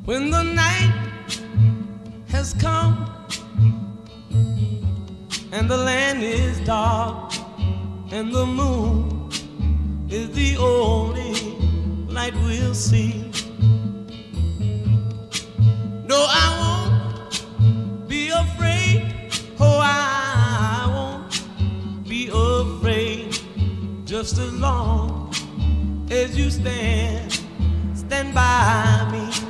When the night has come and the land is dark and the moon is the only light we'll see. No, I won't be afraid. Oh, I won't be afraid. Just as long as you stand by me.